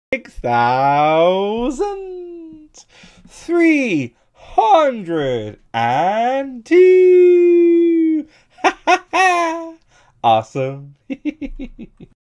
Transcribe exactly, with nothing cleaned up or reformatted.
Six thousand three hundred and two. Ha ha ha! Awesome.